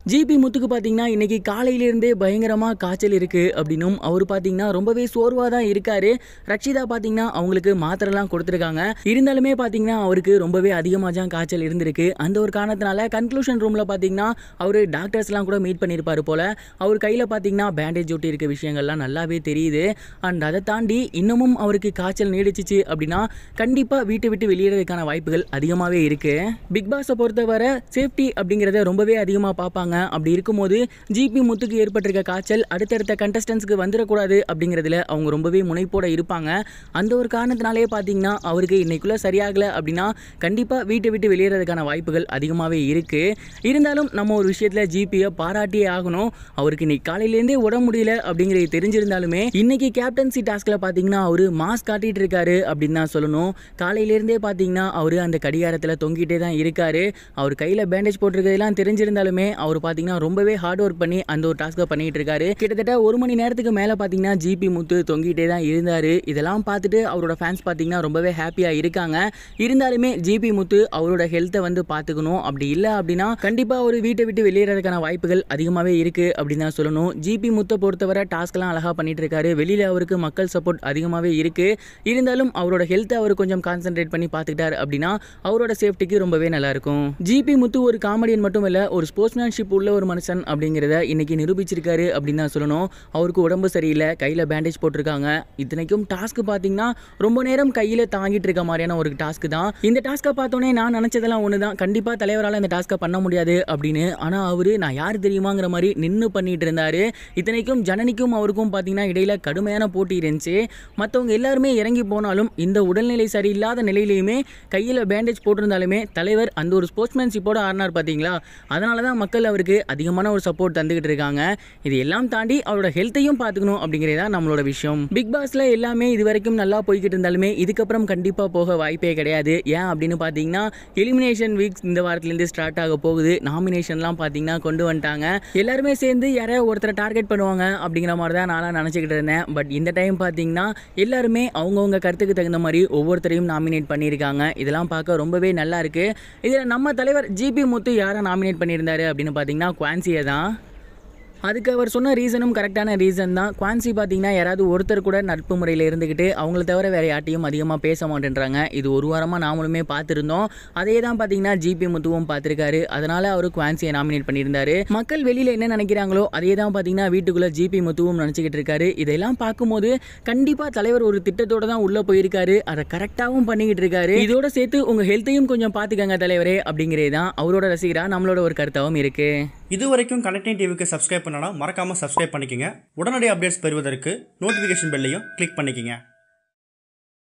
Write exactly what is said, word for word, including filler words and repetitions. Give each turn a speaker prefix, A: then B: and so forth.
A: GB முத்துக்கு பார்த்தீங்கன்னா இன்னைக்கு காலையிலேருந்தே பயங்கரமாக காய்ச்சல் இருக்குது அப்படின்னும் அவர் பார்த்தீங்கன்னா ரொம்பவே சோர்வாக தான் இருக்காரு. ரக்ஷிதா பார்த்தீங்கன்னா அவங்களுக்கு மாத்திரைலாம் கொடுத்துருக்காங்க. இருந்தாலுமே பார்த்தீங்கன்னா அவருக்கு ரொம்பவே அதிகமாக தான் காய்ச்சல் இருந்திருக்கு. அந்த ஒரு காரணத்தினால கன்க்ளூஷன் ரூமில் பார்த்தீங்கன்னா அவர் டாக்டர்ஸ்லாம் கூட மீட் பண்ணியிருப்பார் போல். அவர் கையில் பார்த்தீங்கன்னா பேண்டேஜ் ஒட்டி இருக்க விஷயங்கள்லாம் நல்லாவே தெரியுது. அண்ட் அதை தாண்டி இன்னமும் அவருக்கு காய்ச்சல் நீடிச்சிச்சு அப்படின்னா கண்டிப்பாக வீட்டை விட்டு வெளியேறதுக்கான வாய்ப்புகள் அதிகமாகவே இருக்குது. பிக் பாஸை பொறுத்தவரை சேஃப்டி அப்படிங்கிறத ரொம்பவே அதிகமாக பார்ப்பாங்க. அப்படி இருக்கும்போது ஜிபி முத்துக்கு ஏற்பட்டிருக்க காய்ச்சல் அடுத்தடுத்த கண்டஸ்டன்ஸ்க்கு வந்துடக்கூடாது அப்படிங்கிறதுல அவங்க ரொம்பவே முனைப்போட இருப்பாங்க. அந்த ஒரு காரணத்தினாலே பார்த்தீங்கன்னா அவருக்கு இன்னைக்குள்ள சரியாகலை அப்படின்னா கண்டிப்பாக வீட்டை விட்டு வெளியேறதுக்கான வாய்ப்புகள் அதிகமாகவே இருக்குது. இருந்தாலும் நம்ம ஒரு விஷயத்தில் ஜிபியை பாராட்டியே ஆகணும். அவருக்கு இன்னைக்கு காலையிலேருந்தே உட முடியல அப்படிங்கிறது தெரிஞ்சிருந்தாலுமே இன்னைக்கு கேப்டன்சி டாஸ்கில் பார்த்தீங்கன்னா அவர் மாஸ்க் காட்டிட்டு இருக்காரு அப்படின்னு தான் சொல்லணும். காலையிலேருந்தே பார்த்தீங்கன்னா அவர் அந்த கடிகாரத்தில் தொங்கிட்டே தான் இருக்காரு. அவர் கையில் பேண்டேஜ் போட்டிருக்கிறதெல்லாம் தெரிஞ்சிருந்தாலுமே அவர் பார்த்தீங்கன்னா ரொம்பவே ஹார்ட் ஒர்க் பண்ணி அந்த ஒரு டாஸ்க்கை பண்ணிட்டு இருக்காரு. கிட்டத்தட்ட ஒரு மணி நேரத்துக்கு மேலே பார்த்தீங்கன்னா ஜிபி முத்து தொங்கிட்டே தான் இருந்தார். இதெல்லாம் பார்த்துட்டு அவரோட ஃபேன்ஸ் பார்த்தீங்கன்னா ரொம்பவே ஹாப்பியாக இருக்காங்க. இருந்தாலுமே ஜிபி முத்து அவரோட ஹெல்த்தை வந்து பார்த்துக்கணும். அப்படி இல்லை அப்படின்னா கண்டிப்பாக ஒரு வீட்டை விட்டு வெளியேறதுக்கான வாய்ப்புகள் அதிகமாகவே இருக்குது அப்படின்னு தான் சொல்லணும். ஜிபி முத்தை பொறுத்தவரை டாஸ்க்லாம் அழகாக பண்ணிட்டு இருக்காரு. வெளியில் அவருக்கு மக்கள் சப்போர்ட் அதிகமாகவே இருக்குது. இருந்தாலும் அவரோட ஹெல்த்தை அவர் கொஞ்சம் கான்சென்ட்ரேட் பண்ணி பார்த்துக்கிட்டார் அப்படின்னா அவரோட சேஃப்டிக்கு ரொம்பவே நல்லாயிருக்கும். ஜிபி முத்து ஒரு காமெடியன் மட்டும் இல்லை, ஒரு ஸ்போர்ட்ஸ்மேன்ஷிப் உள்ள ஒரு மனுஷன் அப்படிங்கிறத இன்னைக்கு நிரூபிச்சிருக்காரு அப்படின்னு தான் சொல்லணும். அவருக்கு உடம்பு சரியில்லை, கையில் பேண்டேஜ் போட்டிருக்காங்க. இத்தனைக்கும் டாஸ்க் பார்த்தீங்கன்னா ரொம்ப நேரம் கையில் தாங்கிட்டு இருக்க மாதிரியான ஒரு டாஸ்க் தான். இந்த டாஸ்க்கை பார்த்தோன்னே நான் நினச்சதெல்லாம் ஒன்று தான், கண்டிப்பாக தலைவரால் இந்த டாஸ்க்கை பண்ண முடியாது அப்படின்னு. ஆனால் அவர் நான் யார் தெரியுமாங்கிற மாதிரி நின்று பண்ணிட்டு இருந்தார். இத்தனைக்கும் ஜனனிக்கும் அவருக்கும் பார்த்தீங்கன்னா இடையில கடுமையான போட்டி இருந்துச்சு. மற்றவங்க எல்லாருமே இறங்கி போனாலும் இந்த உடல்நிலை சரியில்லாத நிலையிலையுமே கையில் பேண்டேஜ் போட்டிருந்தாலுமே தலைவர் அந்த ஒரு ஸ்போர்ட்ஸ்மேன்ஷிப்போட ஆடினார் பார்த்தீங்களா. அதனால தான் மக்கள் அவருக்கு அதிகமான ஒரு சப்போர்ட் தந்துகிட்டு இருக்காங்க. இது எல்லாம் தாண்டி அவரோட ஹெல்த்தையும் பார்த்துக்கணும் அப்படிங்கிறதா நம்மளோட விஷயம். பிக் பாஸ்ல எல்லாமே இது வரைக்கும் நல்லா போய்கிட்டு இருந்தாலுமே இதுக்கப்புறம் கண்டிப்பாக போக வாய்ப்பே கிடையாது. ஏன் அப்படின்னு பார்த்தீங்கன்னா எலிமினேஷன் வீக்ஸ் இந்த வாரத்திலேருந்து ஸ்டார்ட் ஆக போகுது. நாமினேஷன்லாம் பார்த்தீங்கன்னா கொண்டு வந்துட்டாங்க. எல்லாருமே சேர்ந்து யாரையா ஒருத்தரை டார்கெட் பண்ணுவாங்க அப்படிங்கிற மாதிரி தான் நான் நினச்சிக்கிட்டு இருந்தேன். பட் இந்த டைம் பார்த்தீங்கன்னா எல்லாருமே அவங்கவுங்க கருத்துக்கு தகுந்த மாதிரி ஒவ்வொருத்தரையும் நாமினேட் பண்ணியிருக்காங்க. இதெல்லாம் பார்க்க ரொம்பவே நல்லா இருக்கு. இதில் நம்ம தலைவர் ஜிபி முத்து யாரை நாமினேட் பண்ணியிருந்தாரு அப்படின்னு பார்த்தீங்கன்னா குவான்சியை தான். அதுக்கு அவர் சொன்ன ரீசனும் கரெக்டான ரீசன் தான். குவான்சி பார்த்தீங்கன்னா யாராவது ஒருத்தர் கூட நட்பு முறையில் இருந்துக்கிட்டு அவங்கள தவிர வேறு யார்ட்டையும் அதிகமாக பேச மாட்டேன்றாங்க. இது ஒரு வாரமாக நாமளுமே பார்த்துருந்தோம். அதே தான் பார்த்தீங்கன்னா ஜிபி முத்துவும் பார்த்துருக்காரு. அதனால் அவர் குவான்சியை நாமினேட் பண்ணியிருந்தாரு. மக்கள் வெளியில் என்ன நினைக்கிறாங்களோ அதே தான் பார்த்தீங்கன்னா வீட்டுக்குள்ளே ஜிபி முத்துவும் நினச்சிக்கிட்டு இருக்காரு. இதெல்லாம் பார்க்கும்போது கண்டிப்பாக தலைவர் ஒரு திட்டத்தோடு தான் உள்ளே போயிருக்காரு. அதை கரெக்டாகவும் பண்ணிக்கிட்டு இருக்காரு. இதோட சேர்த்து உங்கள் ஹெல்த்தையும் கொஞ்சம் பார்த்துக்கங்க தலைவரே அப்படிங்கிறே தான் அவரோட ரசிகராக நம்மளோட ஒரு கருத்தாகவும் இருக்குது.
B: இது வரைக்கும் கனெக்டிங் டிவிக்கு சப்ஸ்கிரைப் பண்ணனா மறக்காம சப்ஸ்கிரைப் பண்ணிக்கங்க. உடனடி அப்டேட்ஸ் பெறுவதற்கு நோட்டிஃபிகேஷன் பெல்லையும் கிளிக் பண்ணிக்கங்க.